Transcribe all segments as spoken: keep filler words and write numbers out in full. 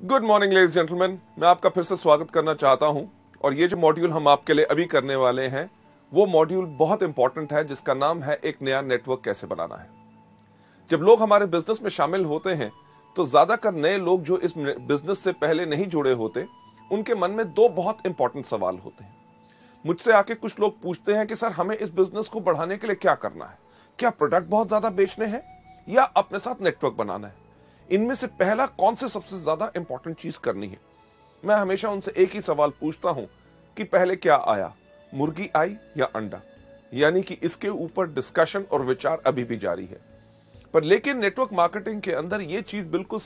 Good morning ladies gentleman, मैं आपका फिर से स्वागत करना चाहता हूं। और ये जो मॉड्यूल हम आपके लिए अभी करने वाले हैं वो मॉड्यूल बहुत इंपॉर्टेंट है, जिसका नाम है एक नया नेटवर्क कैसे बनाना है। जब लोग हमारे बिजनेस में शामिल होते हैं तो ज्यादातर नए लोग जो इस बिजनेस से पहले नहीं जुड़े होते, उनके मन में दो बहुत इंपॉर्टेंट सवाल होते हैं। मुझसे आके कुछ लोग पूछते हैं कि सर हमें इस बिजनेस को बढ़ाने के लिए क्या करना है, क्या प्रोडक्ट बहुत ज्यादा बेचने हैं या अपने साथ नेटवर्क बनाना है, इनमें से पहला कौन से सबसे ज्यादा इंपॉर्टेंट चीज करनी है। मैं हमेशा उनसे एक ही सवाल पूछता हूं कि पहले क्या आया, मुर्गी आई या अंडा। यानी कि इसके ऊपर डिस्कशन और विचार अभी भी जारी है। पर लेकिन नेटवर्क मार्केटिंग के अंदर यह चीज बिल्कुल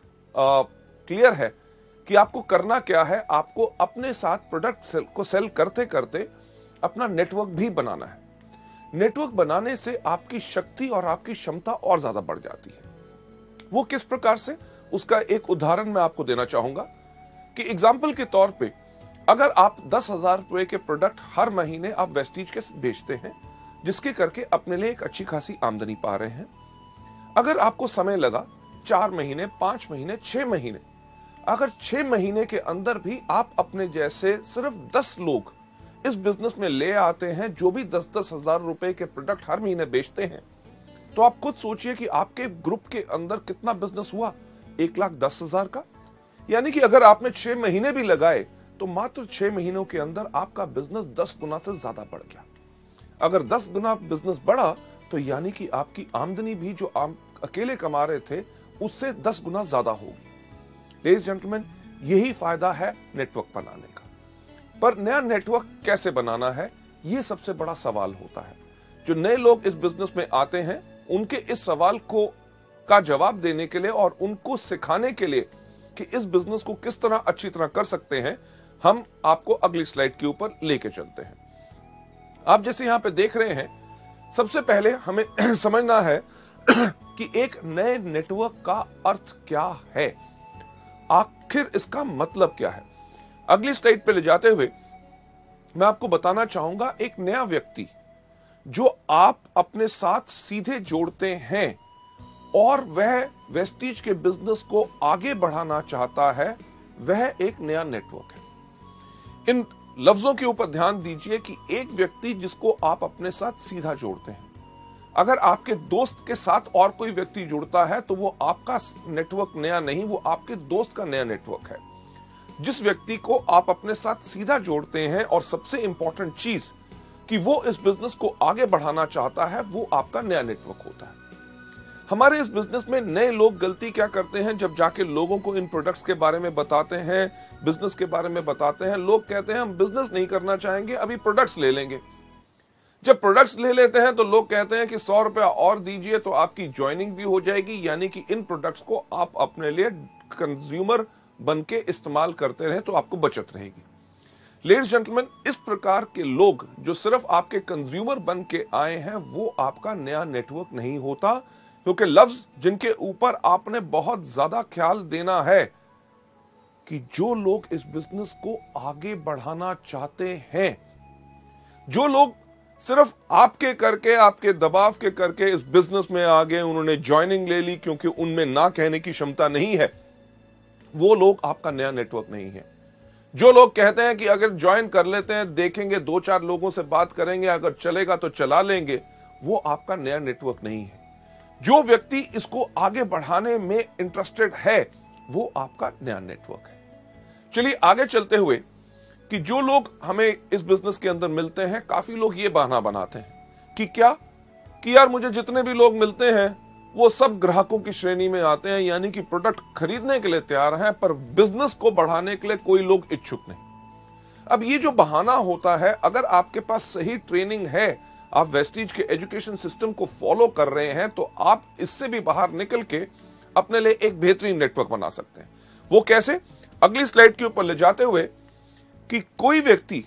क्लियर है कि आपको करना क्या है। आपको अपने साथ प्रोडक्ट सेल को सेल करते करते अपना नेटवर्क भी बनाना है। नेटवर्क बनाने से आपकी शक्ति और आपकी क्षमता और ज्यादा बढ़ जाती है। वो किस प्रकार से, उसका एक उदाहरण मैं आपको देना चाहूंगा कि एग्जाम्पल के तौर पे अगर आप दस हजार रुपए के प्रोडक्ट हर महीने आप वेस्टीज के बेचते हैं, जिसके करके अपने लिए एक अच्छी खासी आमदनी पा रहे हैं। अगर आपको समय लगा चार महीने, पांच महीने, छह महीने, अगर छह महीने के अंदर भी आप अपने जैसे सिर्फ दस लोग इस बिजनेस में ले आते हैं जो भी दस दस हजार रुपए के प्रोडक्ट हर महीने बेचते हैं, तो आप खुद सोचिए कि आपके ग्रुप के अंदर कितना बिजनेस हुआ, एक लाख दस हजार का। यानी कि अगर आपने छह महीने भी लगाए तो मात्र छह महीनों के अंदर आपका बिजनेस दस गुना से ज्यादा बढ़ गया। अगर दस गुना बिजनेस बढ़ा तो यानी कि आपकी आमदनी भी जो आप अकेले कमा रहे थे उससे दस गुना ज्यादा होगी। लेडीज जेंटलमैन, यही फायदा है नेटवर्क बनाने का। पर नया नेटवर्क कैसे बनाना है, यह सबसे बड़ा सवाल होता है। जो नए लोग इस बिजनेस में आते हैं उनके इस सवाल को का जवाब देने के लिए और उनको सिखाने के लिए कि इस बिजनेस को किस तरह अच्छी तरह कर सकते हैं, हम आपको अगली स्लाइड के ऊपर लेके चलते हैं। आप जैसे यहां पे देख रहे हैं, सबसे पहले हमें समझना है कि एक नए नेटवर्क का अर्थ क्या है, आखिर इसका मतलब क्या है। अगली स्लाइड पे ले जाते हुए मैं आपको बताना चाहूंगा एक नया व्यक्ति जो आप अपने साथ सीधे जोड़ते हैं और वह वेस्टीज के बिजनेस को आगे बढ़ाना चाहता है, वह एक नया नेटवर्क है। इन लफ्जों के ऊपर ध्यान दीजिए कि एक व्यक्ति जिसको आप अपने साथ सीधा जोड़ते हैं। अगर आपके दोस्त के साथ और कोई व्यक्ति जुड़ता है तो वो आपका नेटवर्क नया नहीं, वो आपके दोस्त का नया नेटवर्क है। जिस व्यक्ति को आप अपने साथ सीधा जोड़ते हैं और सबसे इंपॉर्टेंट चीज कि वो इस बिजनेस को आगे बढ़ाना चाहता है, वो आपका नया नेटवर्क होता है। हमारे इस बिजनेस में नए लोग गलती क्या करते हैं, जब जाके लोगों को इन प्रोडक्ट्स के बारे में बताते हैं, बिजनेस के बारे में बताते हैं, लोग कहते हैं हम बिजनेस नहीं करना चाहेंगे, अभी प्रोडक्ट्स ले लेंगे। जब प्रोडक्ट्स ले लेते हैं तो लोग कहते हैं कि सौ रुपया और दीजिए तो आपकी ज्वाइनिंग भी हो जाएगी। यानी कि इन प्रोडक्ट्स को आप अपने लिए कंज्यूमर बन के इस्तेमाल करते रहे तो आपको बचत रहेगी। लेडीज जेंटलमैन, इस प्रकार के लोग जो सिर्फ आपके कंज्यूमर बन के आए हैं, वो आपका नया नेटवर्क नहीं होता। क्योंकि लफ्ज जिनके ऊपर आपने बहुत ज्यादा ख्याल देना है कि जो लोग इस बिजनेस को आगे बढ़ाना चाहते हैं, जो लोग सिर्फ आपके करके, आपके दबाव के करके इस बिजनेस में आ गए, उन्होंने ज्वाइनिंग ले ली क्योंकि उनमें ना कहने की क्षमता नहीं है, वो लोग आपका नया नेटवर्क नहीं है। जो लोग कहते हैं कि अगर ज्वाइन कर लेते हैं, देखेंगे, दो चार लोगों से बात करेंगे, अगर चलेगा तो चला लेंगे, वो आपका नया नेटवर्क नहीं है। जो व्यक्ति इसको आगे बढ़ाने में इंटरेस्टेड है, वो आपका नया नेटवर्क है। चलिए आगे चलते हुए कि जो लोग हमें इस बिजनेस के अंदर मिलते हैं, काफी लोग ये बहाना बनाते हैं कि क्या कि यार मुझे जितने भी लोग मिलते हैं वो सब ग्राहकों की श्रेणी में आते हैं, यानी कि प्रोडक्ट खरीदने के लिए तैयार हैं, पर बिजनेस को बढ़ाने के लिए कोई लोग इच्छुक नहीं। अब ये जो बहाना होता है, अगर आपके पास सही ट्रेनिंग है, आप वेस्टीज के एजुकेशन सिस्टम को फॉलो कर रहे हैं, तो आप इससे भी बाहर निकल के अपने लिए एक बेहतरीन नेटवर्क बना सकते हैं। वो कैसे, अगली स्लाइड के ऊपर ले जाते हुए कि कोई व्यक्ति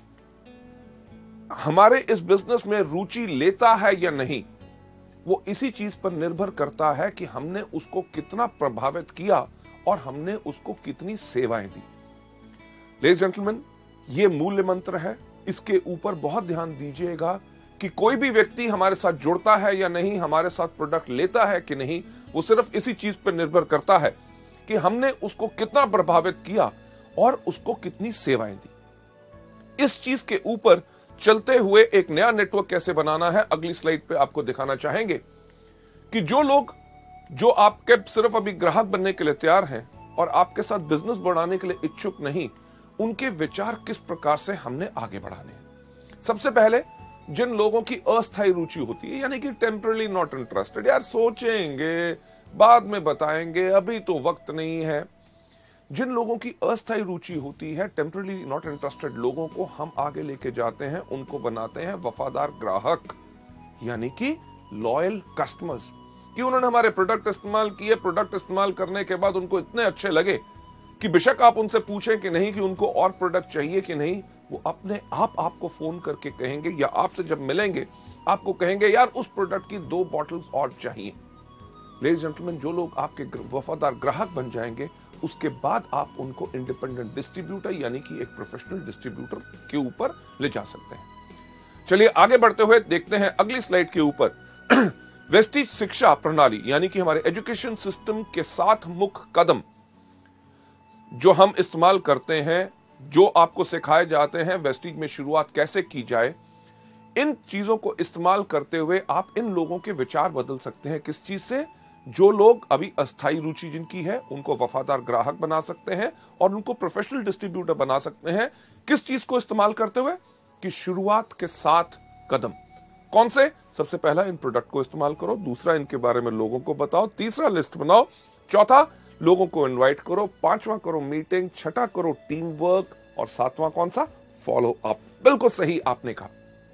हमारे इस बिजनेस में रुचि लेता है या नहीं, वो इसी चीज पर निर्भर करता है कि हमने उसको कितना प्रभावित किया और हमने उसको कितनी सेवाएं दी। लेडीज जेंटलमैन, ये मूल्य मंत्र है, इसके ऊपर बहुत ध्यान दीजिएगा कि कोई भी व्यक्ति हमारे साथ जुड़ता है या नहीं, हमारे साथ प्रोडक्ट लेता है कि नहीं, वो सिर्फ इसी चीज पर निर्भर करता है कि हमने उसको कितना प्रभावित किया और उसको कितनी सेवाएं दी। इस चीज के ऊपर चलते हुए एक नया नेटवर्क कैसे बनाना है, अगली स्लाइड पे आपको दिखाना चाहेंगे कि जो लोग जो आपके सिर्फ अभी ग्राहक बनने के लिए तैयार हैं और आपके साथ बिजनेस बढ़ाने के लिए इच्छुक नहीं, उनके विचार किस प्रकार से हमने आगे बढ़ाने हैं। सबसे पहले जिन लोगों की अस्थायी रुचि होती है, यानी कि टेम्पररी नॉट इंटरेस्टेड, यार सोचेंगे बाद में बताएंगे, अभी तो वक्त नहीं है। जिन लोगों की अस्थायी रुचि होती है, टेम्पररी नॉट इंटरेस्टेड लोगों को हम आगे लेके जाते हैं, उनको बनाते हैं वफादार ग्राहक, यानी कि लॉयल कस्टमर्स, कि उन्होंने हमारे प्रोडक्ट इस्तेमाल किए, प्रोडक्ट इस्तेमाल करने के बाद उनको इतने अच्छे लगे कि बेशक आप उनसे पूछें कि नहीं कि उनको और प्रोडक्ट चाहिए कि नहीं, वो अपने आप आपको फोन करके कहेंगे या आपसे जब मिलेंगे आपको कहेंगे यार उस प्रोडक्ट की दो बॉटल्स और चाहिए। लेडीज जेंटलमैन, जो लोग आपके वफादार ग्राहक बन जाएंगे, उसके बाद आप उनको इंडिपेंडेंट डिस्ट्रीब्यूटर यानी कि एक प्रोफेशनल डिस्ट्रीब्यूटर के ऊपर ले जा सकते हैं। चलिए आगे बढ़ते हुए देखते हैं अगली स्लाइड के ऊपर वेस्टिज शिक्षा प्रणाली, यानी कि हमारे एजुकेशन सिस्टम के साथ मुख्य कदम जो हम इस्तेमाल करते हैं, जो आपको सिखाए जाते हैं, वेस्टिज में शुरुआत कैसे की जाए, इन चीजों को इस्तेमाल करते हुए आप इन लोगों के विचार बदल सकते हैं। किस चीज से? जो लोग अभी अस्थायी रुचि जिनकी है उनको वफादार ग्राहक बना सकते हैं और उनको प्रोफेशनल डिस्ट्रीब्यूटर बना सकते हैं। किस चीज को इस्तेमाल करते हुए? कि शुरुआत के साथ कदम। कौन से? सबसे पहला इन प्रोडक्ट को इस्तेमाल करो, दूसरा इनके बारे में लोगों को बताओ, तीसरा लिस्ट बनाओ, चौथा लोगों को इनवाइट करो, पांचवा करो मीटिंग, छठा करो टीम वर्क और सातवां कौन सा? Follow up. बिल्कुल सही आपने कहा।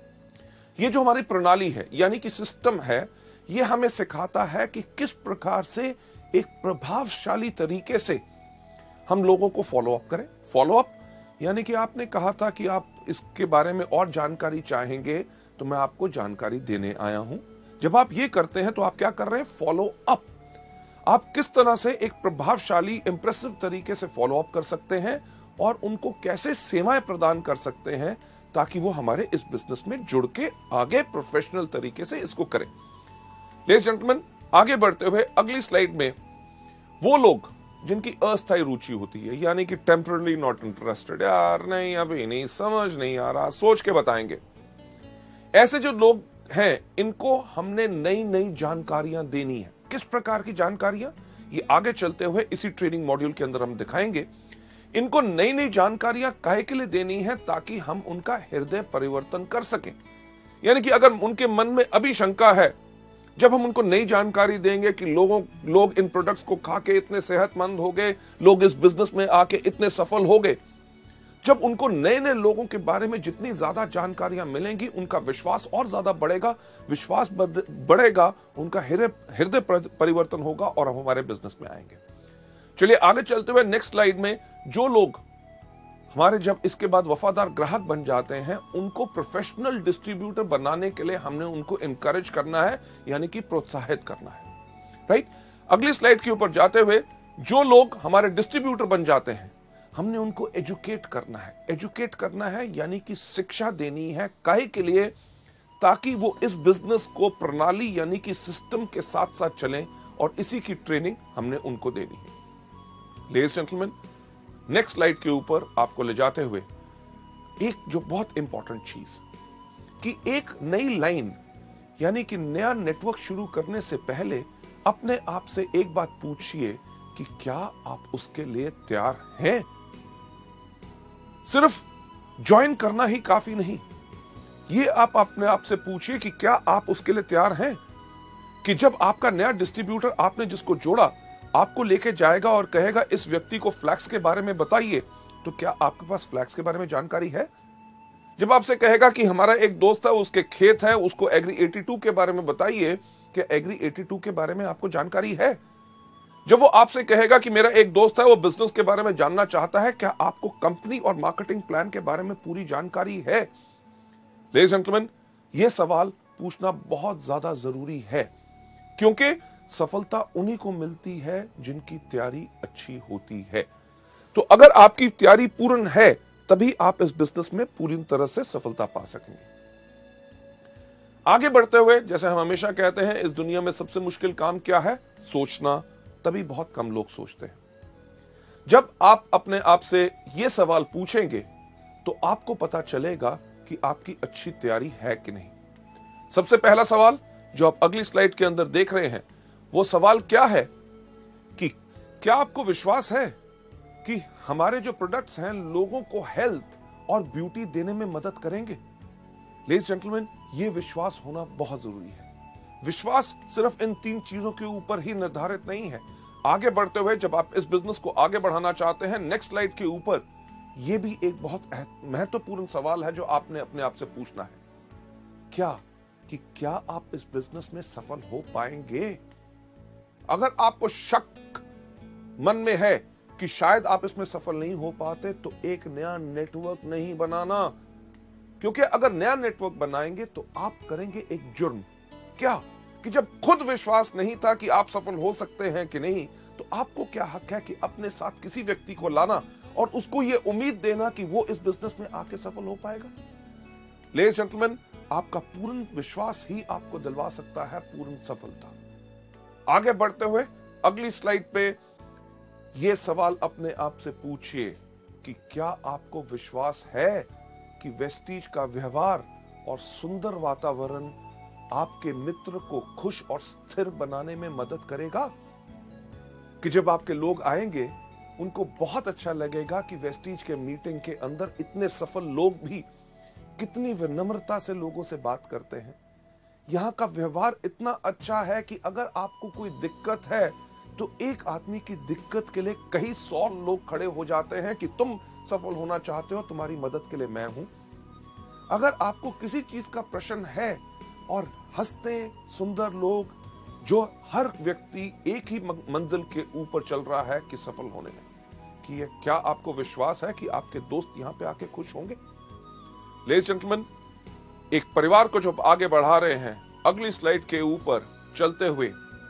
ये जो हमारी प्रणाली है यानी कि सिस्टम है, ये हमें सिखाता है कि किस प्रकार से एक प्रभावशाली तरीके से हम लोगों को फॉलो अप करें। फॉलो अप यानी कि आपने कहा था कि आप इसके बारे में और जानकारी चाहेंगे, तो मैं आपको जानकारी देने आया हूं। जब आप ये करते हैं तो आप क्या कर रहे हैं? Follow up. आप किस तरह से एक प्रभावशाली इंप्रेसिव तरीके से फॉलो अप कर सकते हैं और उनको कैसे सेवाएं प्रदान कर सकते हैं ताकि वो हमारे इस बिजनेस में जुड़ के आगे प्रोफेशनल तरीके से इसको करें। लेडीज जेंटलमैन, आगे बढ़ते हुए अगली स्लाइड में वो लोग जिनकी अस्थायी रुचि होती है, यानी कि टेम्पररी नॉट इंटरेस्टेड, यार नहीं अभी नहीं, समझ नहीं आ रहा, सोच के बताएंगे, ऐसे जो लोग हैं इनको हमने नई नई जानकारियां देनी है। किस प्रकार की जानकारियां? ये आगे चलते हुए इसी ट्रेनिंग मॉड्यूल के अंदर हम दिखाएंगे। इनको नई नई जानकारियां काहे के लिए देनी है? ताकि हम उनका हृदय परिवर्तन कर सकें। यानी कि अगर उनके मन में अभी शंका है, जब हम उनको नई जानकारी देंगे कि लोगों लोग इन प्रोडक्ट्स को खा के इतने सेहतमंद हो गए, लोग इस बिजनेस में आके इतने सफल हो गए, जब उनको नए नए लोगों के बारे में जितनी ज्यादा जानकारियां मिलेंगी, उनका विश्वास और ज्यादा बढ़ेगा, विश्वास बढ़ेगा, उनका हृदय परिवर्तन होगा और हम हमारे बिजनेस में आएंगे। चलिए आगे चलते हुए नेक्स्ट स्लाइड में, जो लोग हमारे जब इसके बाद वफादार ग्राहक बन जाते हैं, उनको प्रोफेशनल डिस्ट्रीब्यूटर बनाने के लिए हमने उनको इनकरेज करना है, यानी कि प्रोत्साहित करना है। राइट? अगली स्लाइड के ऊपर जाते हुए, जो लोग हमारे डिस्ट्रीब्यूटर बन जाते हैं, हमने उनको एजुकेट करना है। एजुकेट करना है यानी कि शिक्षा देनी है। काहे के लिए? ताकि वो इस बिजनेस को प्रणाली यानी कि सिस्टम के साथ साथ चलें, और इसी की ट्रेनिंग हमने उनको देनी है। लेडीज जेंटलमैन, नेक्स्ट स्लाइड के ऊपर आपको ले जाते हुए एक जो बहुत इंपॉर्टेंट चीज, कि एक नई लाइन यानी कि नया नेटवर्क शुरू करने से पहले अपने आप से एक बात पूछिए कि क्या आप उसके लिए तैयार हैं? सिर्फ ज्वाइन करना ही काफी नहीं, ये आप अपने आप से पूछिए कि क्या आप उसके लिए तैयार हैं कि जब आपका नया डिस्ट्रीब्यूटर, आपने जिसको जोड़ा, आपको लेके जाएगा और कहेगा इस व्यक्ति को फ्लैक्स के बारे में बताइए, तो क्या आपके पास फ्लैक्स के बारे में जानकारी है? जब आपसे कहेगा कि हमारा एक दोस्त है, उसके खेत है, उसको एग्री बयासी के बारे में बताइए, क्या एग्री बयासी के बारे में आपको जानकारी है? जब वो आपसे कहेगा कि मेरा एक दोस्त है, वो बिजनेस के बारे में जानना चाहता है, क्या आपको कंपनी और मार्केटिंग प्लान के बारे में पूरी जानकारी है? लेडीज एंड जेंटलमैन, यह सवाल पूछना बहुत ज्यादा जरूरी है, क्योंकि सफलता उन्हीं को मिलती है जिनकी तैयारी अच्छी होती है। तो अगर आपकी तैयारी पूर्ण है, तभी आप इस बिजनेस में पूरी तरह से सफलता पा सकेंगे। आगे बढ़ते हुए, जैसे हम हमेशा कहते हैं, इस दुनिया में सबसे मुश्किल काम क्या है? सोचना। तभी बहुत कम लोग सोचते हैं। जब आप अपने आप से यह सवाल पूछेंगे तो आपको पता चलेगा कि आपकी अच्छी तैयारी है कि नहीं। सबसे पहला सवाल जो आप अगली स्लाइड के अंदर देख रहे हैं, वो सवाल क्या है कि क्या आपको विश्वास है कि हमारे जो प्रोडक्ट्स हैं लोगों को हेल्थ और ब्यूटी देने में मदद करेंगे। लेडीज जेंटलमैन, ये विश्वास होना बहुत जरूरी है। विश्वास सिर्फ इन तीन चीजों के ऊपर ही निर्धारित नहीं है। आगे बढ़ते हुए जब आप इस बिजनेस को आगे बढ़ाना चाहते हैं, नेक्स्ट स्लाइड के ऊपर यह भी एक बहुत महत्वपूर्ण सवाल है जो आपने अपने आप से पूछना है, क्या कि क्या आप इस बिजनेस में सफल हो पाएंगे। अगर आपको शक मन में है कि शायद आप इसमें सफल नहीं हो पाते, तो एक नया नेटवर्क नहीं बनाना, क्योंकि अगर नया नेटवर्क बनाएंगे तो आप करेंगे एक जुर्म। क्या कि जब खुद विश्वास नहीं था कि आप सफल हो सकते हैं कि नहीं, तो आपको क्या हक है कि अपने साथ किसी व्यक्ति को लाना और उसको यह उम्मीद देना कि वो इस बिजनेस में आके सफल हो पाएगा। लेडीज जेंटलमैन, आपका पूर्ण विश्वास ही आपको दिलवा सकता है पूर्ण सफलता। आगे बढ़ते हुए अगली स्लाइड पे यह सवाल अपने आप से पूछिए कि क्या आपको विश्वास है कि वेस्टीज का व्यवहार और सुंदर वातावरण आपके मित्र को खुश और स्थिर बनाने में मदद करेगा, कि जब आपके लोग आएंगे उनको बहुत अच्छा लगेगा कि वेस्टीज के मीटिंग के अंदर इतने सफल लोग भी कितनी विनम्रता से लोगों से बात करते हैं। यहां का व्यवहार इतना अच्छा है कि अगर आपको कोई दिक्कत है तो एक आदमी की दिक्कत के लिए कई सौ लोग खड़े हो जाते हैं कि तुम सफल होना चाहते हो, तुम्हारी मदद के लिए मैं हूं। अगर आपको किसी चीज का प्रश्न है और हंसते सुंदर लोग, जो हर व्यक्ति एक ही मंजिल के ऊपर चल रहा है कि सफल होने में, कि ये क्या आपको विश्वास है कि आपके दोस्त यहां पे आके खुश होंगे। लेडीज जेंटलमैन, एक परिवार को जब आगे बढ़ा रहे हैं, अगली स्लाइड के ऊपर चलते हुए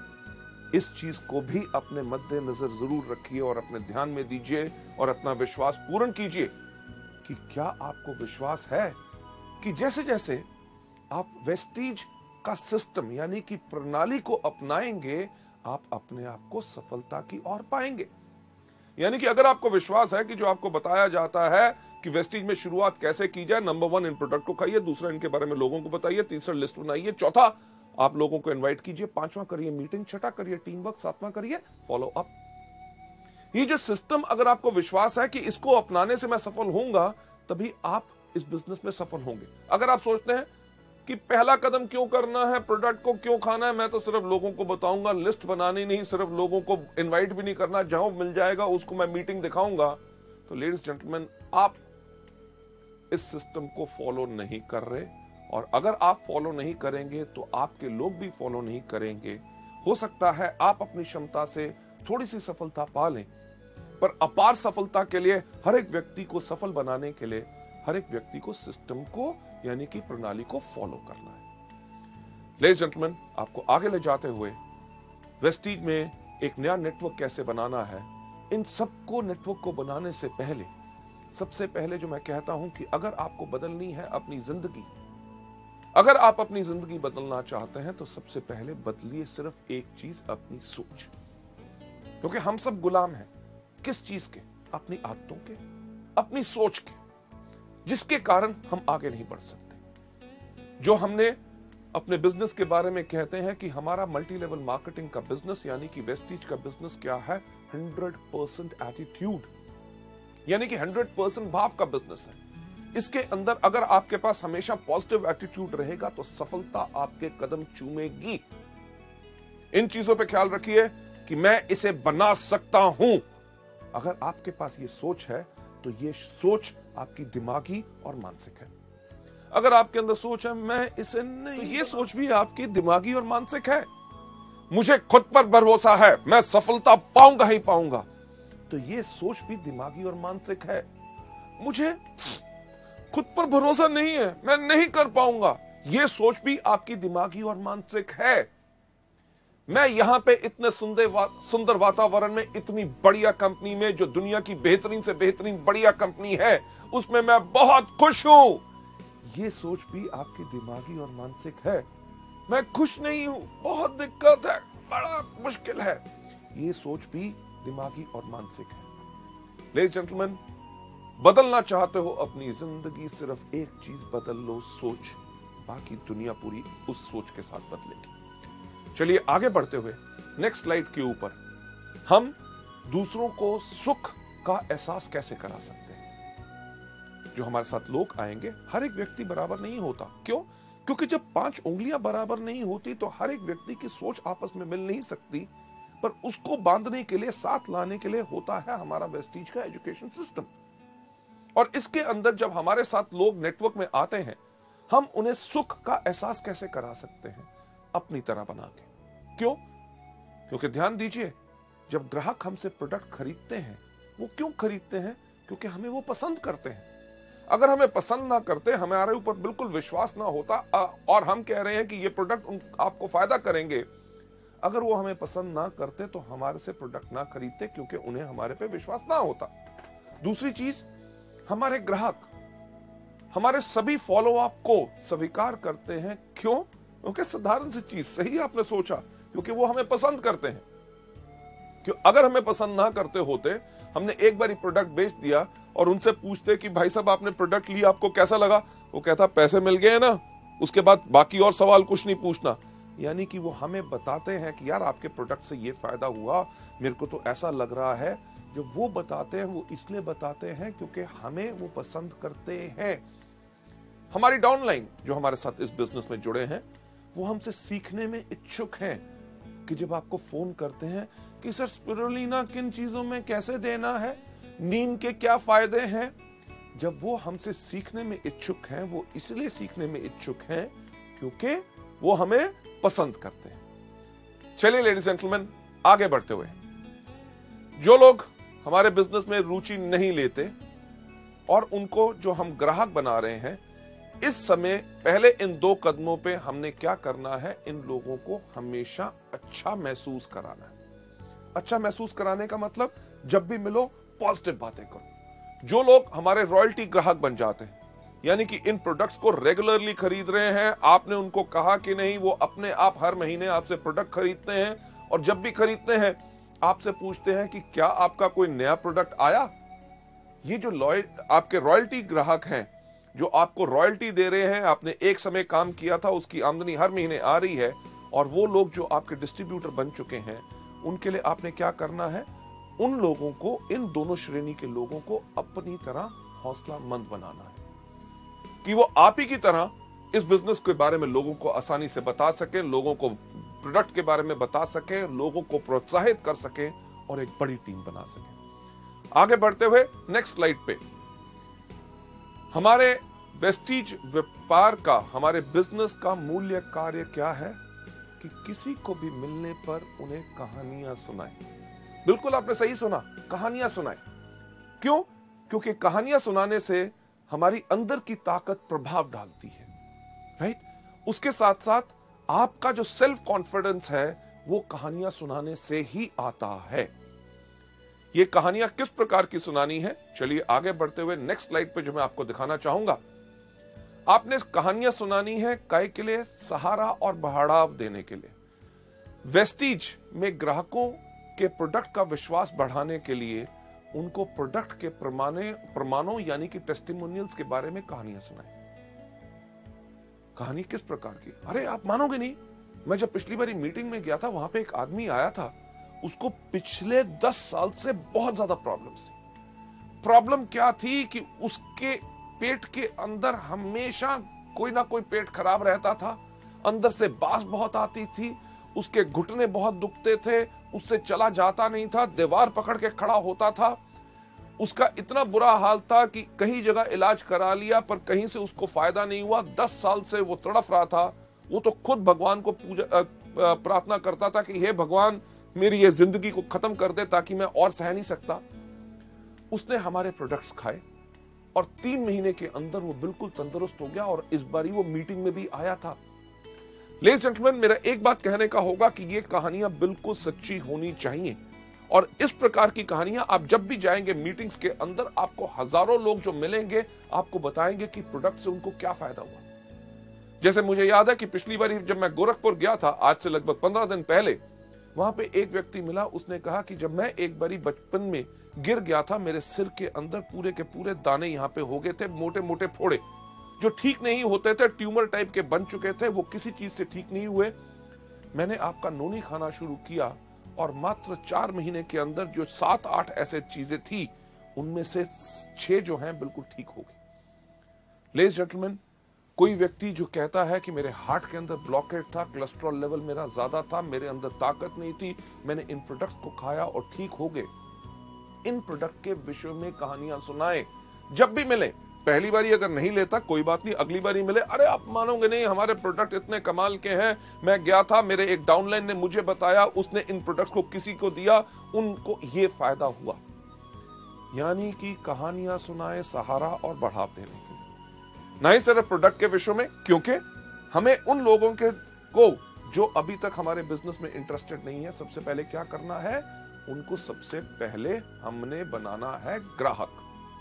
इस चीज को भी अपने मद्देनजर जरूर रखिए और अपने ध्यान में दीजिए और अपना विश्वास पूर्ण कीजिए कि क्या आपको विश्वास है कि जैसे जैसे आप वेस्टीज का सिस्टम यानी कि प्रणाली को अपनाएंगे, आप अपने आप को सफलता की ओर पाएंगे। यानी कि अगर आपको विश्वास है कि जो आपको बताया जाता है कि वेस्टीज में शुरुआत कैसे की जाए, नंबर वन, इन प्रोडक्ट को खाइए, दूसरा इनके बारे में लोगों को बताइए, तीसरा लिस्ट बनाइए, चौथा आप लोगों को इनवाइट कीजिए, पांचवा करिए मीटिंग, छठा करिए टीम वर्क, सातवां करिए फॉलो अप। ये जो सिस्टम अगर आपको विश्वास है कि इसको अपनाने से मैं सफल होऊंगा, तभी आप इस बिजनेस में सफल होंगे। अगर आप सोचते हैं कि पहला कदम क्यों करना है, प्रोडक्ट को क्यों खाना है, मैं तो सिर्फ लोगों को बताऊंगा, लिस्ट बनानी नहीं, सिर्फ लोगों को इनवाइट भी नहीं करना, जहां मिल जाएगा उसको मैं मीटिंग दिखाऊंगा, तो लेडीज जेंटलमैन, आप इस सिस्टम को फॉलो नहीं कर रहे। और अगर आप फॉलो नहीं करेंगे तो आपके लोग भी फॉलो नहीं करेंगे। हो सकता है आप अपनी क्षमता से थोड़ी सी सफलता पा लें, पर अपार सफलता के लिए हर एक व्यक्ति को सफल बनाने के लिए हर एक व्यक्ति को सिस्टम को यानी कि प्रणाली को फॉलो करना है। लेडीज जेंटलमैन, आपको आगे ले जाते हुए वेस्टीज में एक नया नेटवर्क कैसे बनाना है, इन सबको नेटवर्क को बनाने से पहले सबसे पहले जो मैं कहता हूं कि अगर आपको बदलनी है अपनी जिंदगी, अगर आप अपनी जिंदगी बदलना चाहते हैं, तो सबसे पहले बदलिए सिर्फ एक चीज, अपनी सोच। क्योंकि हम सब गुलाम हैं किस चीज के? अपनी आदतों के, अपनी सोच के, जिसके कारण हम आगे नहीं बढ़ सकते। जो हमने अपने बिजनेस के बारे में कहते हैं कि हमारा मल्टी लेवल मार्केटिंग का बिजनेस यानी कि वेस्टीज का बिजनेस क्या है? हंड्रेड परसेंट एटीट्यूड, यानी कि हंड्रेड परसेंट भाव का बिजनेस है। इसके अंदर अगर आपके पास हमेशा पॉजिटिव एटीट्यूड रहेगा तो सफलता आपके कदम चूमेगी। इन चीजों पे ख्याल रखिए कि मैं इसे बना सकता हूं। अगर आपके पास ये सोच है तो ये सोच आपकी दिमागी और मानसिक है। अगर आपके अंदर सोच है मैं इसे नहीं, तो ये सोच भी आपकी दिमागी और मानसिक है। मुझे खुद पर भरोसा है, मैं सफलता पाऊंगा ही पाऊंगा, तो ये सोच भी दिमागी और मानसिक है। मुझे खुद पर भरोसा नहीं है, मैं नहीं कर पाऊंगा, ये सोच भी आपकी दिमागी और मानसिक है। मैं यहां पे इतने सुंदर वा, सुंदर वातावरण में, इतनी बढ़िया कंपनी में, जो दुनिया की बेहतरीन से बेहतरीन बढ़िया कंपनी है, उसमें मैं बहुत खुश हूं, ये सोच भी आपकी दिमागी और मानसिक है। मैं खुश नहीं हूं, बहुत दिक्कत है, बड़ा मुश्किल है, ये सोच भी दिमागी और मानसिक है। लेडीज जेंटलमैन, बदलना चाहते हो अपनी जिंदगी, सिर्फ एक चीज बदल लो, सोच। बाकी दुनिया पूरी उस सोच के साथ बदलेगी। चलिए आगे बढ़ते हुए नेक्स्ट स्लाइड के ऊपर हम दूसरों को सुख का एहसास कैसे करा सकते हैं। जो हमारे साथ लोग आएंगे, हर एक व्यक्ति बराबर नहीं होता। क्यों? क्योंकि जब पांच उंगलियां बराबर नहीं होती तो हर एक व्यक्ति की सोच आपस में मिल नहीं सकती, पर उसको बांधने के लिए, साथ लाने के लिए होता है हमारा वेस्टीज का एजुकेशन सिस्टम। और इसके अंदर जब हमारे साथ लोग नेटवर्क में आते हैं, हम उन्हें सुख का एहसास कैसे करा सकते हैं? अपनी तरह बना के। क्यों? क्योंकि ध्यान दीजिए, जब ग्राहक हमसे प्रोडक्ट खरीदते हैं, वो क्यों खरीदते हैं? क्योंकि हमें वो पसंद करते हैं। अगर हमें पसंद ना करते, हमारे ऊपर बिल्कुल विश्वास ना होता और हम कह रहे हैं कि ये प्रोडक्ट आपको फायदा करेंगे, अगर वो हमें पसंद ना करते तो हमारे से प्रोडक्ट ना खरीदते, क्योंकि उन्हें हमारे पे विश्वास ना होता। दूसरी चीज, हमारे ग्राहक हमारे सभी फॉलो अप को स्वीकार करते हैं। क्यों? क्योंकि साधारण सी चीज, सही आपने सोचा, क्योंकि वो हमें पसंद करते हैं। क्यों? अगर हमें पसंद ना करते होते, हमने एक बार प्रोडक्ट बेच दिया और उनसे पूछते कि भाई साहब आपने प्रोडक्ट लिया, आपको कैसा लगा? वो कहता पैसे मिल गए ना, उसके बाद बाकी और सवाल कुछ नहीं पूछना। यानी कि वो हमें बताते हैं कि यार आपके प्रोडक्ट से ये फायदा हुआ, मेरे को तो ऐसा लग रहा है। जो वो बताते हैं वो इसलिए बताते हैं क्योंकि हमें वो पसंद करते हैं। हमारी डाउनलाइन जो हमारे साथ इस बिजनेस में जुड़े हैं, वो हमसे सीखने में इच्छुक हैं। कि जब आपको फोन करते हैं कि सर स्पिरुलिना किन चीजों में कैसे देना है, नीम के क्या फायदे हैं, जब वो हमसे सीखने में इच्छुक हैं, वो इसलिए सीखने में इच्छुक हैं क्योंकि वो हमें पसंद करते हैं। चलिए लेडीज जेंटलमैन, आगे बढ़ते हुए, जो लोग हमारे बिजनेस में रुचि नहीं लेते और उनको जो हम ग्राहक बना रहे हैं, इस समय पहले इन दो कदमों पे हमने क्या करना है? इन लोगों को हमेशा अच्छा महसूस कराना है। अच्छा महसूस कराने का मतलब, जब भी मिलो पॉजिटिव बातें करो। जो लोग हमारे रॉयल्टी ग्राहक बन जाते हैं, यानी कि इन प्रोडक्ट्स को रेगुलरली खरीद रहे हैं, आपने उनको कहा कि नहीं, वो अपने आप हर महीने आपसे प्रोडक्ट खरीदते हैं और जब भी खरीदते हैं आपसे पूछते हैं कि क्या आपका कोई नया प्रोडक्ट आया। ये जो लॉयल आपके रॉयल्टी ग्राहक हैं, जो आपको रॉयल्टी दे रहे हैं, आपने एक समय काम किया था, उसकी आमदनी हर महीने आ रही है, और वो लोग जो आपके डिस्ट्रीब्यूटर बन चुके हैं, उनके लिए आपने क्या करना है? उन लोगों को, इन दोनों श्रेणी के लोगों को अपनी तरह हौसलामंद बनाना है कि वो आप ही की तरह इस बिजनेस के बारे में लोगों को आसानी से बता सके, लोगों को प्रोडक्ट के बारे में बता सके, लोगों को प्रोत्साहित कर सके और एक बड़ी टीम बना सके। आगे बढ़ते हुए नेक्स्ट स्लाइड पे, हमारे वेस्टीज व्यापार का, हमारे बिजनेस का मूल्य कार्य क्या है? कि किसी को भी मिलने पर उन्हें कहानियां सुनाएं। बिल्कुल आपने सही सुना, कहानियां सुनाएं। क्यों? क्योंकि कहानियां सुनाने से हमारी अंदर की ताकत प्रभाव डालती है, राइट? उसके साथ साथ आपका जो सेल्फ कॉन्फिडेंस है, वो कहानियां सुनाने से ही आता है। ये कहानियां किस प्रकार की सुनानी है? चलिए आगे बढ़ते हुए नेक्स्ट स्लाइड पे जो मैं आपको दिखाना चाहूंगा, आपने कहानियां सुनानी है काय के लिए? सहारा और बढ़ाव देने के लिए। वेस्टीज में ग्राहकों के प्रोडक्ट का विश्वास बढ़ाने के लिए उनको प्रोडक्ट के प्रमाणे प्रमाणों यानी कि टेस्टिमोनियल्स के बारे में कहानियां सुनाएं। कहानी किस प्रकार की? अरे आप मानोगे नहीं, मैं जब पिछली बारी मीटिंग में गया था, वहां पे एक आदमी आया था, उसको पिछले दस साल से बहुत ज्यादा प्रॉब्लम्स थी। प्रॉब्लम क्या थी कि उसके पेट के अंदर हमेशा कोई ना कोई पेट खराब रहता था, अंदर से बास बहुत आती थी, उसके घुटने बहुत दुखते थे, उससे चला जाता नहीं था, दीवार पकड़ के खड़ा होता था। उसका इतना बुरा हाल था कि कई जगह इलाज करा लिया पर कहीं से उसको फायदा नहीं हुआ। दस साल से वो तड़फ रहा था। वो तो खुद भगवान को पूजा प्रार्थना करता था कि हे भगवान, मेरी ये जिंदगी को खत्म कर दे ताकि मैं और सह नहीं सकता। उसने हमारे प्रोडक्ट्स खाए और तीन महीने के अंदर वो बिल्कुल तंदुरुस्त हो गया और इस बारी वो मीटिंग में भी आया था। लेडीज जेंटलमैन, मेरा एक बात कहने का होगा कि ये कहानियां बिल्कुल सच्ची होनी चाहिए और इस प्रकार की कहानियां आप जब भी जाएंगे मीटिंग्स के अंदर, आपको हजारों लोग जो मिलेंगे आपको बताएंगे कि प्रोडक्ट से उनको क्या फायदा हुआ। जैसे मुझे याद है कि पिछली बार जब मैं गोरखपुर गया था, आज से लगभग पंद्रह दिन पहले, वहां पे एक व्यक्ति मिला, उसने कहा कि जब मैं एक बारी बचपन में गिर गया था, मेरे सिर के अंदर पूरे के पूरे दाने यहाँ पे हो गए थे, मोटे मोटे फोड़े जो ठीक नहीं होते थे, ट्यूमर टाइप के बन चुके थे, वो किसी चीज से ठीक नहीं हुए। मैंने आपका नोनी खाना शुरू किया और मात्र चार महीने के अंदर जो सात आठ ऐसे चीजें थी, उनमें से छह जो हैं बिल्कुल ठीक हो गई। लेडीज जेंटलमैन, कोई व्यक्ति जो कहता है कि मेरे हार्ट के अंदर ब्लॉकेट था, कोलेस्ट्रॉल लेवल मेरा ज्यादा था, मेरे अंदर ताकत नहीं थी, मैंने इन प्रोडक्ट्स को खाया और ठीक हो गए। इन प्रोडक्ट के विषय में कहानियां सुनाएं। जब भी मिले, पहली बारी अगर नहीं लेता कोई बात नहीं, अगली बारी मिले, अरे आप मानोगे नहीं, हमारे प्रोडक्ट इतने कमाल के हैं, मैं गया था, मेरे एक डाउनलाइन ने मुझे बताया, उसने इन प्रोडक्ट्स को किसी को दिया, उनको ये फायदा हुआ। यानी कि कहानियां सुनाए सहारा और बढ़ाव देने के लिए, ना ही सिर्फ प्रोडक्ट के विषय में, क्योंकि हमें उन लोगों के को जो अभी तक हमारे बिजनेस में इंटरेस्टेड नहीं है, सबसे पहले क्या करना है, उनको सबसे पहले हमने बनाना है ग्राहक।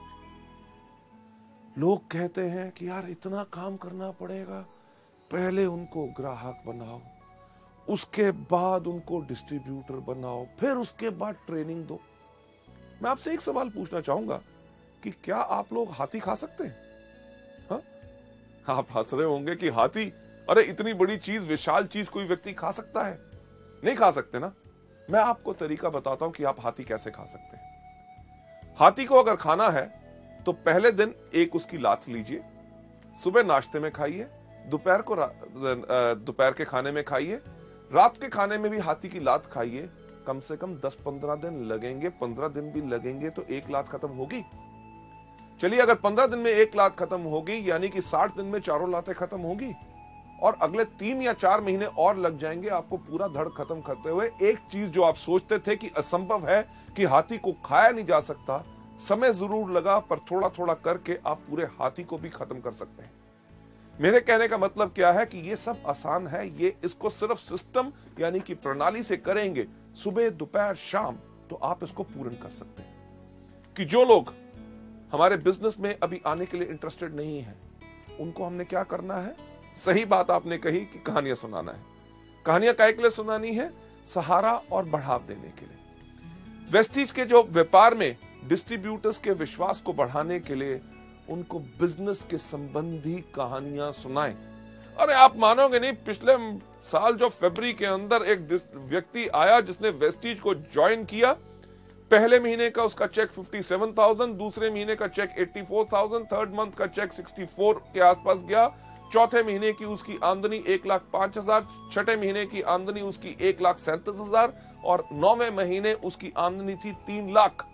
लोग कहते हैं कि यार इतना काम करना पड़ेगा, पहले उनको ग्राहक बनाओ, उसके बाद उनको डिस्ट्रीब्यूटर बनाओ, फिर उसके बाद ट्रेनिंग दो। मैं आपसे एक सवाल पूछना चाहूंगा कि क्या आप लोग हाथी खा सकते हैं? हाँ? आप हंस रहे होंगे कि हाथी, अरे इतनी बड़ी चीज, विशाल चीज कोई व्यक्ति खा सकता है? नहीं खा सकते ना। मैं आपको तरीका बताता हूं कि आप हाथी कैसे खा सकते हैं। हाथी को अगर खाना है तो पहले दिन एक उसकी लात लीजिए, सुबह नाश्ते में खाइए, दोपहर को दोपहर के खाने में खाइए, रात के खाने में भी हाथी की लात खाइए। कम से कम दस पंद्रह दिन लगेंगे, पंद्रह दिन भी लगेंगे तो एक लात खत्म होगी। चलिए, अगर पंद्रह दिन में एक लात खत्म होगी, यानी कि साठ दिन में चारों लातें खत्म होगी, और अगले तीन या चार महीने और लग जाएंगे आपको पूरा धड़ खत्म करते हुए। एक चीज जो आप सोचते थे कि असंभव है, कि हाथी को खाया नहीं जा सकता, समय जरूर लगा, पर थोड़ा थोड़ा करके आप पूरे हाथी को भी खत्म कर सकते हैं। मेरे कहने का मतलब क्या है कि ये सब आसान है, ये इसको सिर्फ सिस्टम यानी कि प्रणाली से करेंगे, सुबह दोपहर शाम, तो आप इसको पूर्ण कर सकते हैं। कि जो लोग हमारे बिजनेस में अभी आने के लिए इंटरेस्टेड नहीं है, उनको हमने क्या करना है? सही बात आपने कही कि कहानियां सुनाना है। कहानियां काहे के लिए सुनानी है? सहारा और बढ़ाव देने के लिए। वेस्टीज के जो व्यापार में डिस्ट्रीब्यूटर्स के विश्वास को बढ़ाने के लिए उनको बिजनेस के संबंधी कहानियां सुनाएं। अरे आप मानोगे नहीं, पिछले साल जो फरवरी के अंदर एक व्यक्ति आया जिसने वेस्टीज को ज्वाइन किया, पहले महीने का उसका चेक सत्तावन हज़ार, दूसरे महीने का चेक चौरासी हज़ार, थर्ड मंथ का चेक चौंसठ के आसपास गया, चौथे महीने की उसकी आमदनी एक लाख पांच हजार, छठे महीने की आमदनी उसकी एक लाख सैंतीस हजार और नौवें महीने उसकी आमदनी थी तीन लाख।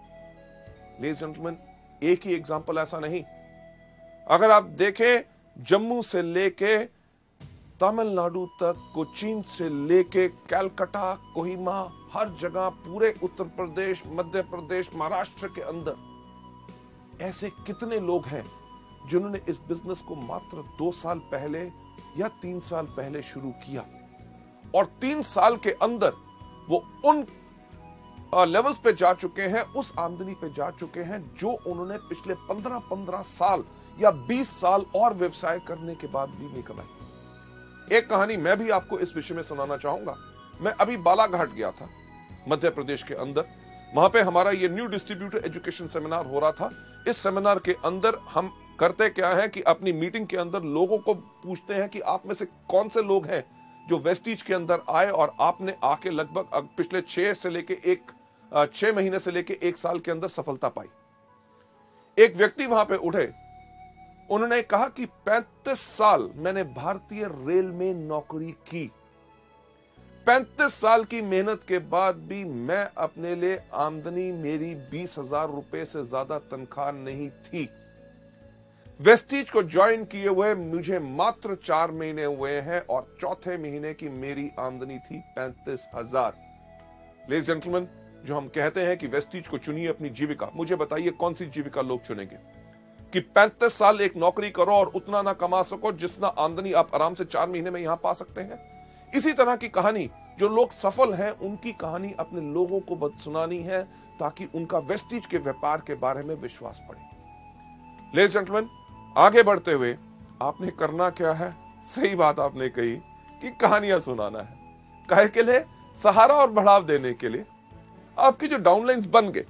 लेडीज जेंटलमैन, एक ही एग्जांपल ऐसा नहीं, अगर आप देखें जम्मू से लेके तमिलनाडु तक, कोचीन से लेके कलकत्ता, कोहिमा, हर जगह, पूरे उत्तर प्रदेश, मध्य प्रदेश, महाराष्ट्र के अंदर ऐसे कितने लोग हैं जिन्होंने इस बिजनेस को मात्र दो साल पहले या तीन साल पहले शुरू किया, और तीन साल के अंदर वो उन लेवल्स पे जा चुके हैं, उस आमदनी पे जा चुके हैं जो उन्होंने पिछले पंद्रह पंद्रह साल या बीस साल और व्यवसाय करने के बाद भी नहीं कमाई। एक कहानी मैं भी आपको इस विषय में सुनाना चाहूंगा। मैं अभी बालाघाट गया था, मध्य प्रदेश के अंदर। वहां पे हमारा ये न्यू डिस्ट्रीब्यूटर एजुकेशन सेमिनार हो रहा था। इस सेमिनार के अंदर हम करते क्या है कि अपनी मीटिंग के अंदर लोगों को पूछते हैं कि आप में से कौन से लोग हैं जो वेस्टीज के अंदर आए और आपने आके लगभग पिछले छह से लेके एक छह महीने से लेके एक साल के अंदर सफलता पाई। एक व्यक्ति वहां पे उठे, उन्होंने कहा कि पैंतीस साल मैंने भारतीय रेल में नौकरी की, पैंतीस साल की मेहनत के बाद भी मैं अपने लिए आमदनी मेरी बीस हजार रुपए से ज्यादा तनख्वाह नहीं थी। वेस्टीज को ज्वाइन किए हुए मुझे मात्र चार महीने हुए हैं और चौथे महीने की मेरी आमदनी थी पैंतीस हजार। लेडीज जेंटलमैन, जो हम कहते हैं कि वेस्टीज को चुनिए अपनी जीविका, मुझे बताइए कौन सी जीविका लोग चुनेंगे? कि पैंतीस साल एक नौकरी करो और उतना ना कमा सको जितना आमदनी आप आराम से चार महीने में यहां पा सकते हैं। इसी तरह की कहानी जो लोग सफल हैं, उनकी कहानी अपने लोगों को सुनानी है ताकि उनका वेस्टीज के व्यापार के बारे में विश्वास बढ़े। लेडीज जेंटलमैन, आगे बढ़ते हुए आपने करना क्या है? सही बात आपने कही कि कहानियां सुनाना है। काहे के लिए? सहारा और बढ़ाव देने के लिए आपकी जो डाउनलाइंस बन गए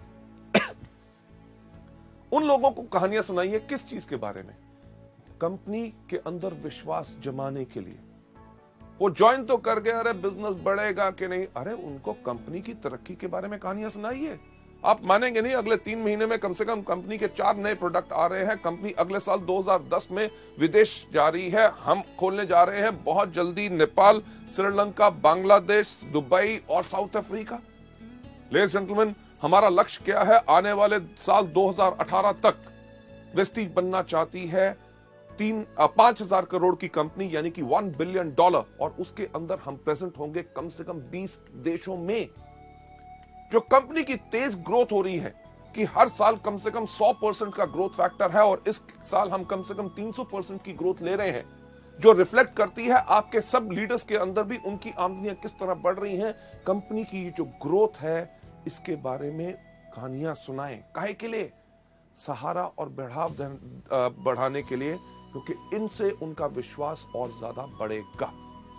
उन लोगों को कहानियां सुनाइए। किस चीज के बारे में? कंपनी के अंदर विश्वास जमाने के लिए। वो ज्वाइन तो कर गए, अरे बिजनेस बढ़ेगा कि नहीं, अरे उनको कंपनी की तरक्की के बारे में कहानियां सुनाइए। आप मानेंगे नहीं, अगले तीन महीने में कम से कम कंपनी के चार नए प्रोडक्ट आ रहे हैं। कंपनी अगले साल दो हज़ार दस में विदेश जा रही है, हम खोलने जा रहे हैं बहुत जल्दी नेपाल, श्रीलंका, बांग्लादेश, दुबई और साउथ अफ्रीका। लेडीज जेंटलमैन, हमारा लक्ष्य क्या है? आने वाले साल दो हज़ार अठारह तक वेस्टीज बनना चाहती है तीन पांच हजार करोड़ की कंपनी, यानी कि वन बिलियन डॉलर, और उसके अंदर हम प्रेजेंट होंगे कम से कम बीस देशों में। जो कंपनी की तेज ग्रोथ हो रही है कि हर साल कम से कम सौ परसेंट का ग्रोथ फैक्टर है, और इस साल हम कम से कम तीन सौ परसेंट की ग्रोथ ले रहे हैं, जो रिफ्लेक्ट करती है आपके सब लीडर्स के अंदर भी उनकी आमदनियां किस तरह बढ़ रही हैं। कंपनी की जो ग्रोथ है इसके बारे में कहानियां सुनाएं। काहे के लिए? सहारा और बढ़ाव बढ़ाने के लिए, क्योंकि इनसे उनका विश्वास और ज्यादा बढ़ेगा।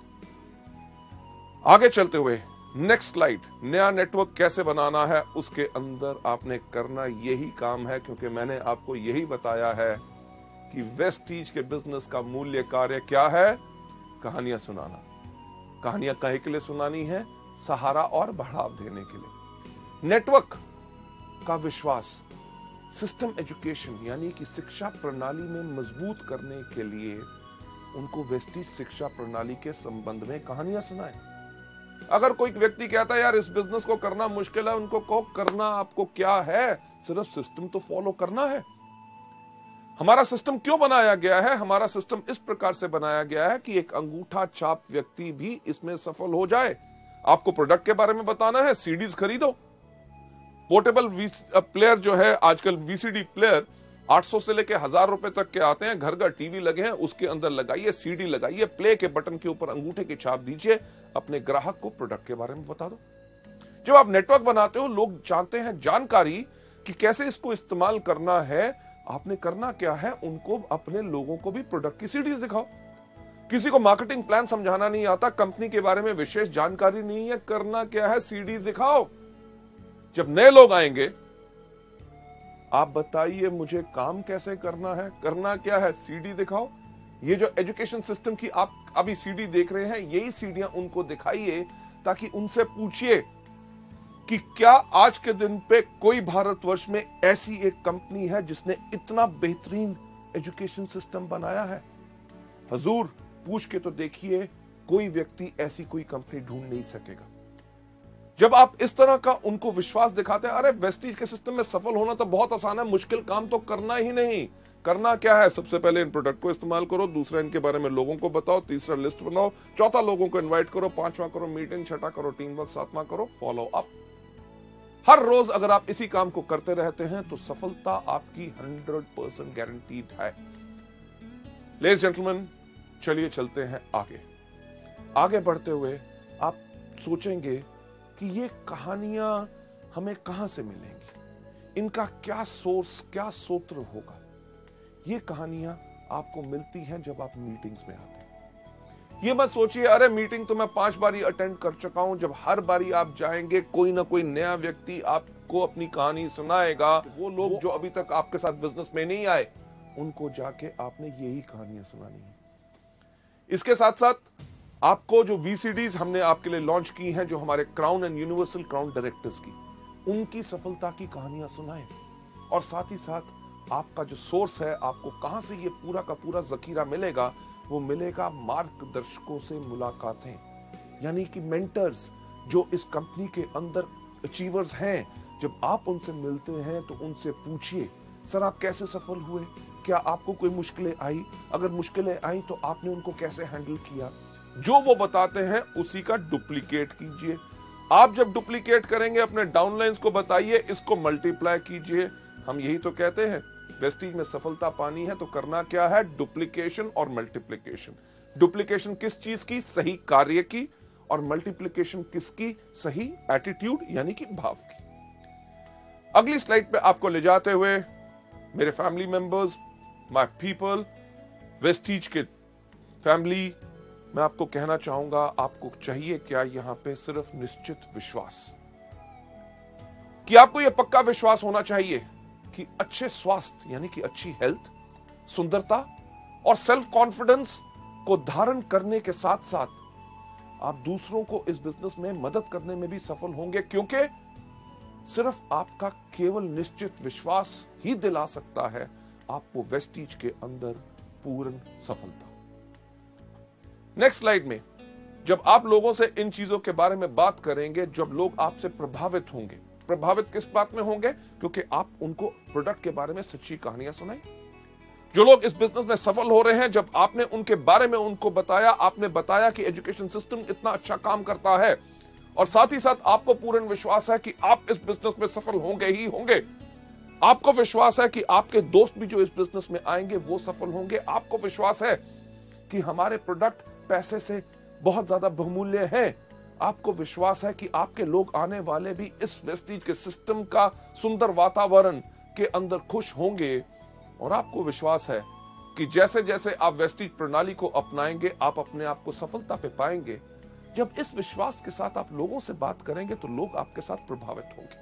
आगे चलते हुए नेक्स्ट स्लाइड, नया नेटवर्क कैसे बनाना है, उसके अंदर आपने करना यही काम है, क्योंकि मैंने आपको यही बताया है कि वेस्टीज के बिजनेस का मूल्य कार्य क्या है? कहानियां सुनाना। कहानियां काहे के लिए सुनानी है? सहारा और बढ़ाव देने के लिए। नेटवर्क का विश्वास, सिस्टम एजुकेशन यानी कि शिक्षा प्रणाली में मजबूत करने के लिए उनको वेस्टीज शिक्षा प्रणाली के संबंध में कहानियां सुनाएं। अगर कोई व्यक्ति कहता है यार इस बिजनेस को करना मुश्किल है, उनको कहो करना आपको क्या है, सिर्फ सिस्टम तो फॉलो करना है। हमारा सिस्टम क्यों बनाया गया है? हमारा सिस्टम इस प्रकार से बनाया गया है कि एक अंगूठा छाप व्यक्ति भी इसमें सफल हो जाए। आपको प्रोडक्ट के बारे में बताना है, सीडीज खरीदो। पोर्टेबल प्लेयर जो है आजकल, वीसीडी प्लेयर आठ सौ से लेके हजार रुपए तक के आते हैं। घर घर टीवी लगे हैं, उसके अंदर लगाइए, सीडी लगाइए, प्ले के बटन के ऊपर अंगूठे की छाप दीजिए, अपने ग्राहक को प्रोडक्ट के बारे में बता दो। जब आप नेटवर्क बनाते हो, लोग चाहते हैं जानकारी कि कैसे इसको इस्तेमाल करना है। आपने करना क्या है? उनको, अपने लोगों को भी प्रोडक्ट की सीडीज दिखाओ। किसी को मार्केटिंग प्लान समझाना नहीं आता, कंपनी के बारे में विशेष जानकारी नहीं है, करना क्या है? सीडीज दिखाओ। जब नए लोग आएंगे, आप बताइए मुझे काम कैसे करना है, करना क्या है? सीडी दिखाओ। ये जो एजुकेशन सिस्टम की आप अभी सीडी देख रहे हैं, यही सीडियां उनको दिखाइए, ताकि उनसे पूछिए कि क्या आज के दिन पे कोई भारतवर्ष में ऐसी एक कंपनी है जिसने इतना बेहतरीन एजुकेशन सिस्टम बनाया है। हजूर, पूछ के तो देखिए, कोई व्यक्ति ऐसी कोई कंपनी ढूंढ नहीं सकेगा। जब आप इस तरह का उनको विश्वास दिखाते हैं, अरे वेस्टीज के सिस्टम में सफल होना तो बहुत आसान है, मुश्किल काम तो करना ही नहीं। करना क्या है? सबसे पहले इन प्रोडक्ट को इस्तेमाल करो, दूसरा इनके बारे में लोगों को बताओ, तीसरा लिस्ट बनाओ, चौथा लोगों को इनवाइट करो, पांचवा करो मीटिंग, छठा करो टीम वर्क, सातवां करो फॉलो अप। हर रोज अगर आप इसी काम को करते रहते हैं तो सफलता आपकी हंड्रेड परसेंट गारंटीड है। लेडीज जेंटलमैन, चलिए चलते हैं आगे। आगे बढ़ते हुए आप सोचेंगे कि ये कहानियां हमें कहां से मिलेंगी, इनका क्या सोर्स, क्या सूत्र होगा। ये कहानियां आपको मिलती हैं जब आप मीटिंग्स में आते हैं। ये मत सोचिए अरे मीटिंग तो मैं पांच बारी अटेंड कर चुका हूं। जब हर बारी आप जाएंगे, कोई ना कोई नया व्यक्ति आपको अपनी कहानी सुनाएगा। वो लोग जो अभी तक आपके साथ बिजनेस में नहीं आए, उनको जाके आपने यही कहानियां सुनानी है। इसके साथ साथ आपको जो वीसीडीज हमने आपके लिए लॉन्च की हैं, जो हमारे crown and universal crown directors की, उनकी सफलता की कहानियां सुनाएं। और साथ ही साथ आपका जो सोर्स है, आपको कहां से ये पूरा का पूरा जखीरा मिलेगा, वो मिलेगा मार्गदर्शकों से मुलाकातें, यानी कि मेंटर्स जो इस कंपनी के अंदर अचीवर्स हैं। जब आप उनसे मिलते हैं तो उनसे पूछिए, सर आप कैसे सफल हुए, क्या आपको कोई मुश्किलें आई, अगर मुश्किलें आई तो आपने उनको कैसे हैंडल किया। जो वो बताते हैं उसी का डुप्लीकेट कीजिए। आप जब डुप्लीकेट करेंगे, अपने डाउनलाइंस को बताइए, इसको मल्टीप्लाई कीजिए। हम यही तो कहते हैं, वेस्टीज में सफलता पानी है तो करना क्या है? डुप्लीकेशन और मल्टीप्लीकेशन। डुप्लीकेशन किस चीज की? सही कार्य की। और मल्टीप्लीकेशन किसकी? सही एटीट्यूड यानी कि भाव की। अगली स्लाइड पे आपको ले जाते हुए, मेरे family members, my people, Vestige के फैमिली मैं आपको कहना चाहूंगा, आपको चाहिए क्या यहां पे सिर्फ निश्चित विश्वास, कि आपको यह पक्का विश्वास होना चाहिए कि अच्छे स्वास्थ्य यानी कि अच्छी हेल्थ, सुंदरता और सेल्फ कॉन्फिडेंस को धारण करने के साथ साथ आप दूसरों को इस बिजनेस में मदद करने में भी सफल होंगे, क्योंकि सिर्फ आपका केवल निश्चित विश्वास ही दिला सकता है आपको वेस्टीज के अंदर पूर्ण सफलता। नेक्स्ट स्लाइड में जब आप लोगों से इन चीजों के बारे में बात करेंगे, जब लोग आपसे प्रभावित होंगे, प्रभावित किस बात में होंगे? क्योंकि आप उनको प्रोडक्ट के बारे में सच्ची कहानियां सुनाई। जो लोग इस बिजनेस में सफल हो रहे हैं, जब आपने उनके बारे में उनको बताया, आपने बताया कि एजुकेशन सिस्टम इतना अच्छा काम करता है और साथ ही साथ आपको पूर्ण विश्वास है कि आप इस बिजनेस में सफल होंगे ही होंगे। आपको विश्वास है कि आपके दोस्त भी जो इस बिजनेस में आएंगे वो सफल होंगे। आपको विश्वास है कि हमारे प्रोडक्ट पैसे से बहुत ज्यादा बहुमूल्य हैं। आपको विश्वास है कि आपके लोग आने वाले भी इस वेस्टीज के सिस्टम का सुंदर वातावरण के अंदर खुश होंगे। और आपको विश्वास है कि जैसे जैसे आप वेस्टीज प्रणाली को अपनाएंगे, आप अपने आप को सफलता पे पाएंगे। जब इस विश्वास के साथ आप लोगों से बात करेंगे तो लोग आपके साथ प्रभावित होंगे।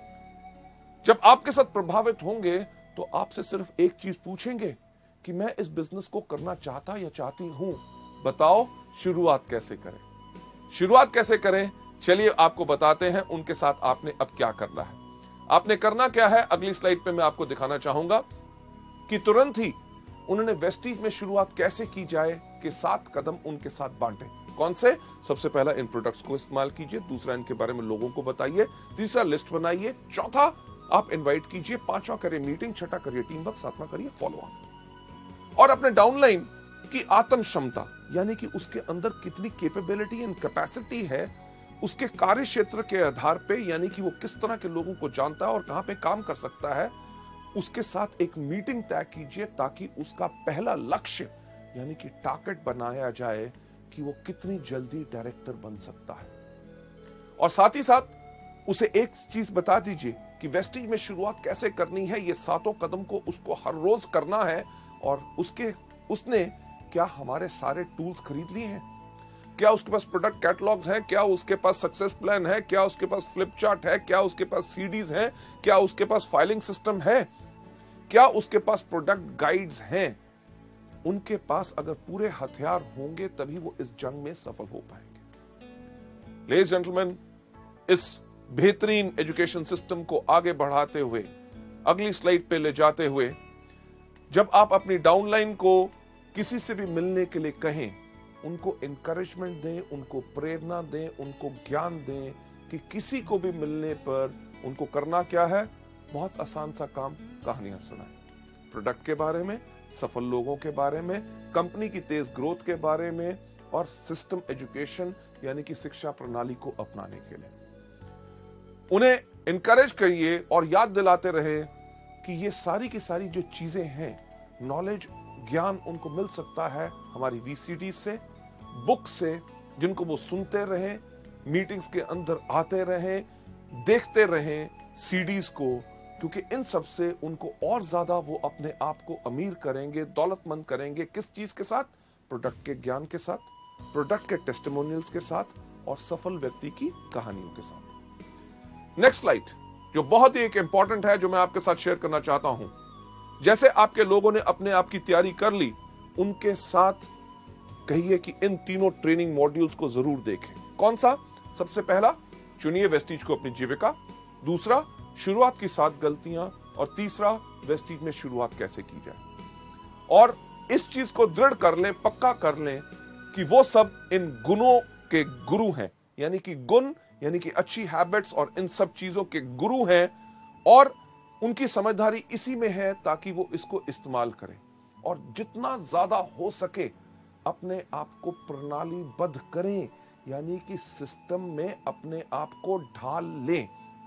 जब आपके साथ प्रभावित होंगे तो आपसे सिर्फ एक चीज पूछेंगे कि मैं इस बिजनेस को करना चाहता या चाहती हूं, बताओ शुरुआत कैसे करें। शुरुआत कैसे करें, चलिए आपको बताते हैं। उनके साथ आपने अब क्या करना है। आपने करना क्या है, अगली स्लाइड पे मैं आपको दिखाना चाहूंगा कि तुरंत ही उन्होंने वेस्टीज में शुरुआत कैसे की जाए कि सात कदम उनके साथ बांटे। कौन से? सबसे पहला, इन प्रोडक्ट्स को इस्तेमाल कीजिए। दूसरा, इनके बारे में लोगों को बताइए। तीसरा, लिस्ट बनाइए। चौथा, आप इनवाइट कीजिए। पांचवा, करिए मीटिंग। छठा, करिए टीम वर्क। सातवां, करिए फॉलो अप। और अपने डाउनलाइन की आत्म क्षमता यानी कि उसके अंदर कितनी कैपेबिलिटी एंड कैपेसिटी है, उसके कार्य क्षेत्र के आधार पे, यानी कि वो किस तरह के लोगों को जानता है और कहां पे काम कर सकता है, उसके साथ एक मीटिंग तय कीजिए ताकि उसका पहला लक्ष्य यानी कि टारगेट बनाया जाए कि वो कितनी जल्दी डायरेक्टर बन सकता है। और साथ ही साथ उसे एक चीज बता दीजिए कि वेस्टीज में शुरुआत कैसे करनी है। ये सातों कदम को उसको हर रोज करना है। और उसके उसने क्या हमारे सारे टूल्स खरीद लिए हैं? क्या उसके पास प्रोडक्ट कैटलॉग्स हैं? क्या उसके पास सक्सेस प्लान है? क्या उसके पास फ्लिप चार्ट है? क्या उसके पास सीडीज हैं? क्या उसके पास फाइलिंग सिस्टम है? क्या उसके पास प्रोडक्ट गाइड्स हैं? उनके पास अगर पूरे हथियार होंगे तभी वो इस जंग में सफल हो पाएंगे। लेडीज जेंटलमैन, इस बेहतरीन एजुकेशन सिस्टम को आगे बढ़ाते हुए, अगली स्लाइड पे ले जाते हुए, जब आप अपनी डाउनलाइन को किसी से भी मिलने के लिए कहें, उनको इंकरेजमेंट दें, उनको प्रेरणा दें, उनको ज्ञान दें कि किसी को भी मिलने पर उनको करना क्या है। बहुत आसान सा काम, कहानियां सुनाएं। प्रोडक्ट के बारे में, सफल लोगों के बारे में, कंपनी की तेज ग्रोथ के बारे में और सिस्टम एजुकेशन यानी कि शिक्षा प्रणाली को अपनाने के लिए उन्हें इनकरेज करिए और याद दिलाते रहे कि ये सारी की सारी जो चीजें हैं, नॉलेज, ज्ञान उनको मिल सकता है हमारी वीसीडी से, बुक से, जिनको वो सुनते रहें, मीटिंग्स के अंदर आते रहें, देखते रहें सीडीज को, क्योंकि इन सब से उनको और ज्यादा वो अपने आप को अमीर करेंगे, दौलतमंद करेंगे। किस चीज के साथ? प्रोडक्ट के ज्ञान के साथ, प्रोडक्ट के टेस्टिमोनियल्स के साथ और सफल व्यक्ति की कहानियों के साथ। नेक्स्ट स्लाइड जो बहुत ही एक इंपॉर्टेंट है, जो मैं आपके साथ शेयर करना चाहता हूं। जैसे आपके लोगों ने अपने आप की तैयारी कर ली, उनके साथ कहिए कि इन तीनों ट्रेनिंग मॉड्यूल्स को जरूर देखें। कौन सा? सबसे पहला, चुनिए वेस्टीज को अपनी जीविका। दूसरा, शुरुआत की सात गलतियां। और तीसरा, वेस्टीज में शुरुआत कैसे की जाए। और इस चीज को दृढ़ कर लें, पक्का कर लें कि वो सब इन गुणों के गुरु हैं, यानी कि गुण यानी कि अच्छी हैबिट्स और इन सब चीजों के गुरु हैं और उनकी समझदारी इसी में है ताकि वो इसको इस्तेमाल करें और जितना ज्यादा हो सके अपने आप को प्रणालीबद्ध करें, यानी कि सिस्टम में अपने आप को ढाल लें।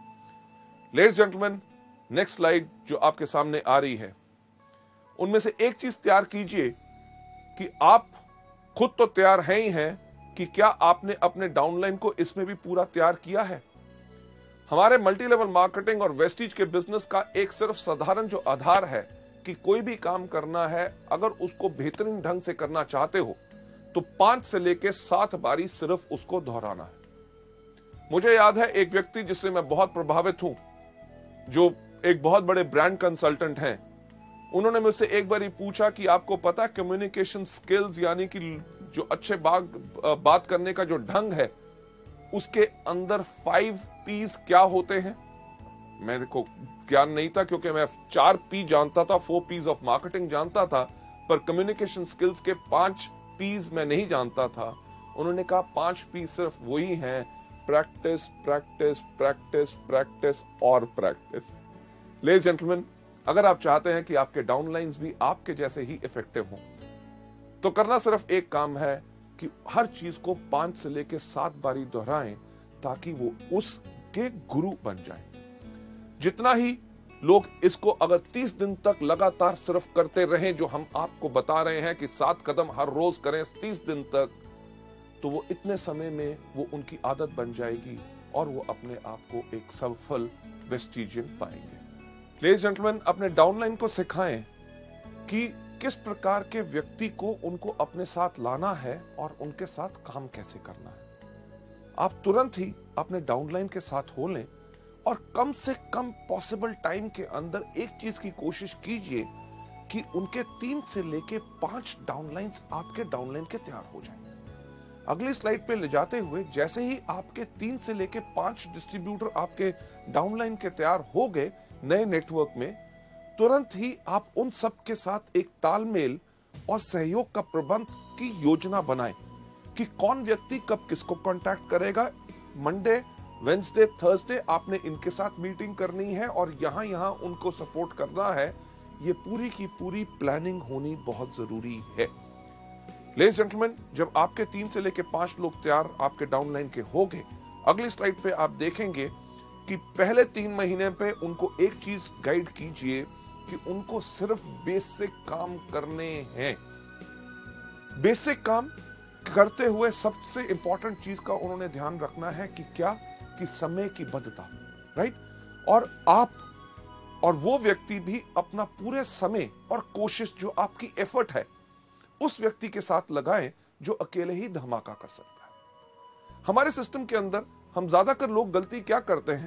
लेडीज जेंटलमैन, नेक्स्ट स्लाइड जो आपके सामने आ रही है, उनमें से एक चीज तैयार कीजिए कि आप खुद तो तैयार हैं ही हैं कि क्या आपने अपने डाउनलाइन को इसमें भी पूरा तैयार किया है। हमारे मल्टी लेवल मार्केटिंग और वेस्टीज के बिजनेस का एक सिर्फ साधारण जो आधार है कि कोई भी काम करना है, अगर उसको बेहतरीन ढंग से करना चाहते हो तो पांच से लेके सात बारी सिर्फ उसको दोहराना है। मुझे याद है एक व्यक्ति जिससे मैं बहुत प्रभावित हूं, जो एक बहुत बड़े ब्रांड कंसल्टेंट हैं। उन्होंने मुझसे एक बार ही पूछा कि आपको पता कम्युनिकेशन स्किल्स यानी कि जो अच्छे बात बात करने का जो ढंग है, उसके अंदर फाइव पीस क्या होते हैं? मेरे को ज्ञान नहीं था, क्योंकि मैं चार पी जानता था, फोर पीस ऑफ मार्केटिंग जानता था, पर कम्युनिकेशन स्किल्स के पांच पीस मैं नहीं जानता था। उन्होंने कहा पांच पी सिर्फ वही हैं, प्रैक्टिस प्रैक्टिस प्रैक्टिस प्रैक्टिस और प्रैक्टिस। लेडीज जेंटलमैन, अगर आप चाहते हैं कि आपके डाउनलाइंस भी आपके जैसे ही इफेक्टिव हों, तो करना सिर्फ एक काम है कि हर चीज को पांच से लेकर सात बारी दोहराएं, ताकि वो उसके गुरु बन जाएं। जितना ही लोग इसको अगर तीस दिन तक लगातार सिर्फ करते रहें, जो हम आपको बता रहे हैं कि सात कदम हर रोज करें तीस दिन तक, तो वो इतने समय में वो उनकी आदत बन जाएगी और वो अपने आप को एक सफल वेस्टिजियन पाएंगे। लेडीज जेंटलमैन, अपने डाउनलाइन को सिखाएं कि किस प्रकार के व्यक्ति को उनको अपने साथ लाना है और उनके साथ काम कैसे करना है। आप तुरंत ही अपने डाउनलाइन के साथ हो लें और कम से कम पॉसिबल टाइम के अंदर एक चीज की कोशिश कीजिए कि उनके तीन से लेके पांच डाउनलाइंस आपके डाउनलाइन के तैयार हो जाएं। अगली स्लाइड पे ले जाते हुए, जैसे ही आपके तीन से लेके पांच डिस्ट्रीब्यूटर आपके डाउनलाइन के तैयार हो गए नए नेटवर्क में, तुरंत ही आप उन सब के साथ एक तालमेल और सहयोग का प्रबंध की योजना बनाएं कि कौन व्यक्ति कब किसको कांटेक्ट करेगा। मंडे, वेंसडे, थर्सडे आपने इनके साथ मीटिंग करनी है और यहां यहां उनको सपोर्ट करना है। ये पूरी की पूरी प्लानिंग होनी बहुत जरूरी है। लेडीज जेंटलमैन, जब आपके तीन से लेके पांच लोग तैयार आपके डाउनलाइन के हो गए, अगली स्लाइड पे आप देखेंगे कि पहले तीन महीने पे उनको एक चीज गाइड कीजिए कि उनको सिर्फ बेसिक काम करने हैं। बेसिक काम करते हुए सबसे इंपॉर्टेंट चीज का उन्होंने ध्यान रखना है कि क्या, कि समय की बद्धता, राइट। और आप और वो व्यक्ति भी अपना पूरे समय और कोशिश, जो आपकी एफर्ट है, उस व्यक्ति के साथ लगाएं जो अकेले ही धमाका कर सकता है। हमारे सिस्टम के अंदर हम ज्यादातर लोग गलती क्या करते हैं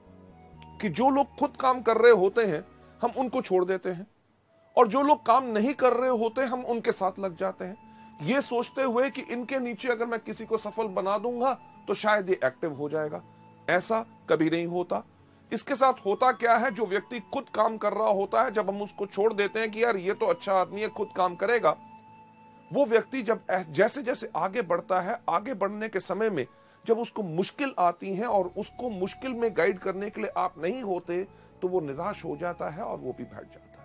कि जो लोग खुद काम कर रहे होते हैं हम उनको छोड़ देते हैं, और जो लोग काम नहीं कर रहे होते हम उनके साथ लग जाते हैं, ये सोचते हुए कि इनके नीचे अगर मैं किसी को सफल बना दूंगा तो शायद ये एक्टिव हो जाएगा। ऐसा कभी नहीं होता। इसके साथ होता क्या है, जो व्यक्ति खुद काम कर रहा होता है, जब हम उसको छोड़ देते हैं कि यार ये तो अच्छा आदमी है, खुद काम करेगा, वो व्यक्ति जब जैसे जैसे आगे बढ़ता है, आगे बढ़ने के समय में जब उसको मुश्किल आती है और उसको मुश्किल में गाइड करने के लिए आप नहीं होते, तो वो निराश हो जाता है और वो भी बैठ जाता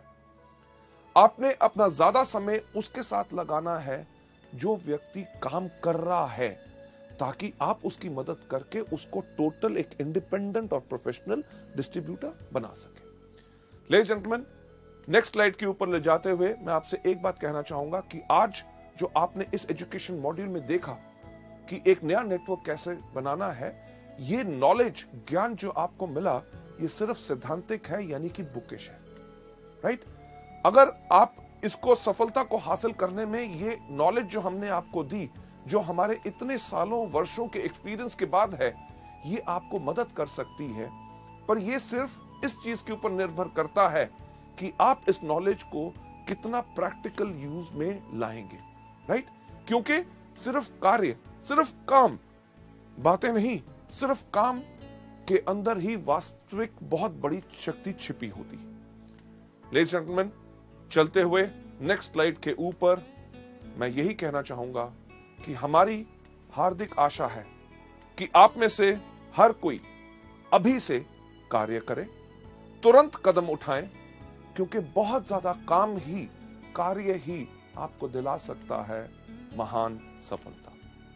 है। आपने अपना ज्यादा समय उसके साथ लगाना है जो व्यक्ति काम कर रहा है, ताकि आप उसकी मदद करके उसको टोटल एक इंडिपेंडेंट और प्रोफेशनल डिस्ट्रीब्यूटर बना सके। लेडीज जेंटलमैन, नेक्स्ट स्लाइड के ऊपर ले जाते हुए मैं आपसे एक बात कहना चाहूंगा कि आज जो आपने इस एजुकेशन मॉड्यूल में देखा कि एक नया नेटवर्क कैसे बनाना है, ये नॉलेज, ज्ञान जो आपको मिला, ये सिर्फ सिद्धांतिक है, यानी कि बुकिश है, राइट। अगर आप इसको सफलता को हासिल करने में, ये नॉलेज जो हमने आपको दी, जो हमारे इतने सालों वर्षों के एक्सपीरियंस के बाद है, ये आपको मदद कर सकती है, पर ये सिर्फ इस चीज के ऊपर निर्भर करता है कि आप इस नॉलेज को कितना प्रैक्टिकल यूज में लाएंगे, राइट। क्योंकि सिर्फ कार्य, सिर्फ काम, बातें नहीं, सिर्फ काम के अंदर ही वास्तविक बहुत बड़ी शक्ति छिपी होती है। लेडीज एंड जेंटलमैन, चलते हुए नेक्स्ट स्लाइड के ऊपर मैं यही कहना चाहूंगा कि हमारी हार्दिक आशा है कि आप में से हर कोई अभी से कार्य करे, तुरंत कदम उठाएं, क्योंकि बहुत ज्यादा काम ही, कार्य ही आपको दिला सकता है महान सफलता।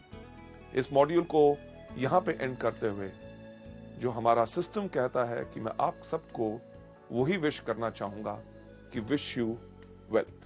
इस मॉड्यूल को यहां पे एंड करते हुए जो हमारा सिस्टम कहता है कि मैं आप सबको वही विश करना चाहूंगा कि विश यू वेल्थ।